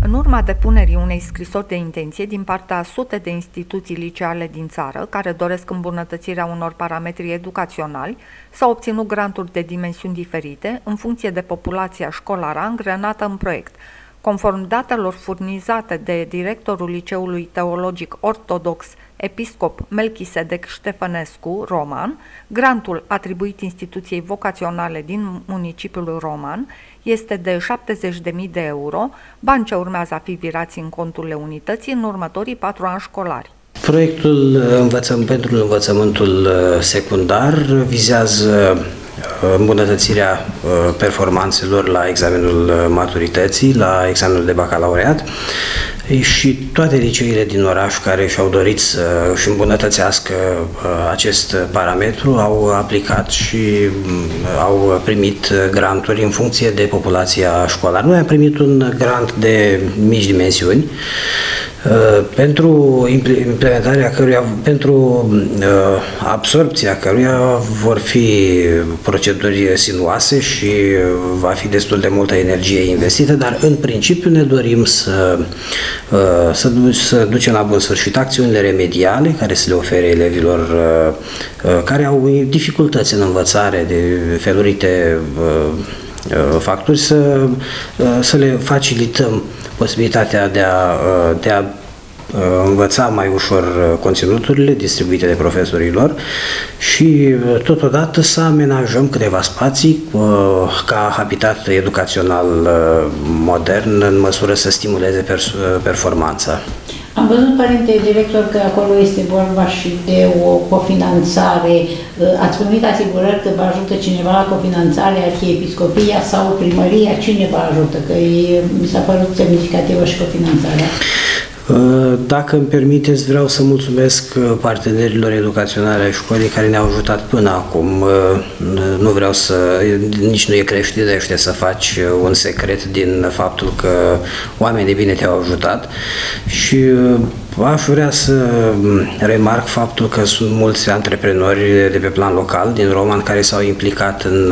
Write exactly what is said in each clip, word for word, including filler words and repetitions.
În urma depunerii unei scrisori de intenție din partea a sute de instituții liceale din țară care doresc îmbunătățirea unor parametri educaționali, s-au obținut granturi de dimensiuni diferite în funcție de populația școlară angrenată în proiect. Conform datelor furnizate de directorul Liceului Teologic Ortodox Episcop Melchisedec Ștefănescu, Roman, grantul atribuit instituției vocaționale din municipiul Roman este de șaptezeci de mii de euro, bani ce urmează a fi virați în conturile unității în următorii patru ani școlari. Proiectul învățăm, pentru învățământul secundar vizează îmbunătățirea performanțelor la examenul maturității, la examenul de bacalaureat și toate liceile din oraș care și-au dorit să își îmbunătățească acest parametru au aplicat și au primit granturi în funcție de populația școlară. Noi am primit un grant de mici dimensiuni pentru implementarea căruia, pentru absorpția căruia vor fi proceduri sinuoase și va fi destul de multă energie investită, dar în principiu ne dorim să, să, să ducem la bun sfârșit acțiunile remediale care să le ofere elevilor care au dificultăți în învățare de felurite factori, să, să le facilităm posibilitatea de a, de a învăța mai ușor conținuturile distribuite de profesorii lor și totodată să amenajăm câteva spații ca habitat educațional modern în măsură să stimuleze performanța. Am văzut, părinte director, că acolo este vorba și de o cofinanțare. Ați primit asigurări că vă ajută cineva la cofinanțare, arhiepiscopia sau primăria? Cine vă ajută? Că e, mi s-a părut semnificativă și cofinanțarea. Dacă îmi permiteți, vreau să mulțumesc partenerilor educaționale ai școlii care ne-au ajutat până acum. Nu vreau să, nici nu e creștinește să faci un secret din faptul că oamenii bine te-au ajutat și aș vrea să remarc faptul că sunt mulți antreprenori de pe plan local din Roman care s-au implicat în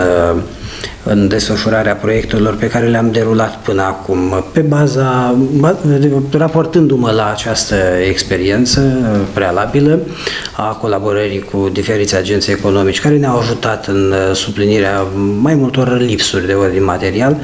în desfășurarea proiectelor pe care le-am derulat până acum, pe baza, raportându-mă la această experiență prealabilă a colaborării cu diferiți agenți economici care ne-au ajutat în suplinirea mai multor lipsuri de ordin material,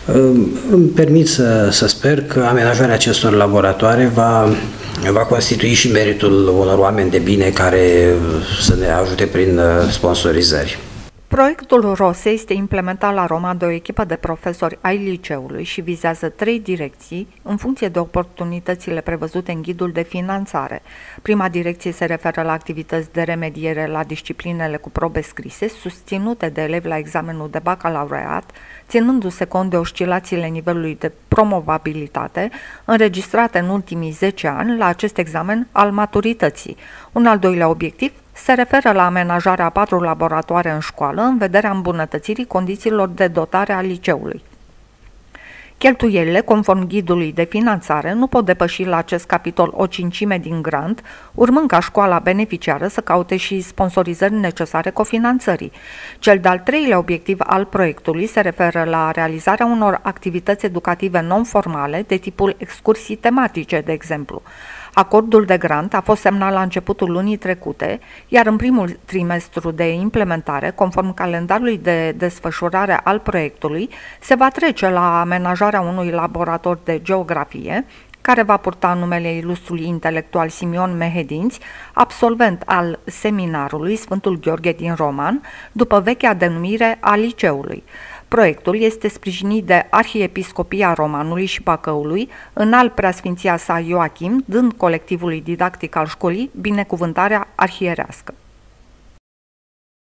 îmi permit să, să sper că amenajarea acestor laboratoare va, va constitui și meritul unor oameni de bine care să ne ajute prin sponsorizări. Proiectul ROSE este implementat la Roman de o echipă de profesori ai liceului și vizează trei direcții în funcție de oportunitățile prevăzute în ghidul de finanțare. Prima direcție se referă la activități de remediere la disciplinele cu probe scrise, susținute de elevi la examenul de bacalaureat, ținându-se cont de oscilațiile nivelului de promovabilitate înregistrate în ultimii zece ani la acest examen al maturității. Un al doilea obiectiv se referă la amenajarea a patru laboratoare în școală în vederea îmbunătățirii condițiilor de dotare a liceului. Cheltuielile, conform ghidului de finanțare, nu pot depăși la acest capitol o cincime din grant, urmând ca școala beneficiară să caute și sponsorizări necesare cofinanțării. Cel de-al treilea obiectiv al proiectului se referă la realizarea unor activități educative non-formale de tipul excursii tematice, de exemplu. Acordul de grant a fost semnat la începutul lunii trecute, iar în primul trimestru de implementare, conform calendarului de desfășurare al proiectului, se va trece la amenajarea unui laborator de geografie, care va purta numele ilustrului intelectual Simion Mehedinți, absolvent al seminarului Sfântul Gheorghe din Roman, după vechea denumire a liceului. Proiectul este sprijinit de Arhiepiscopia Romanului și Bacăului, înalt preasfinția sa Ioachim, dând colectivului didactic al școlii binecuvântarea arhierească.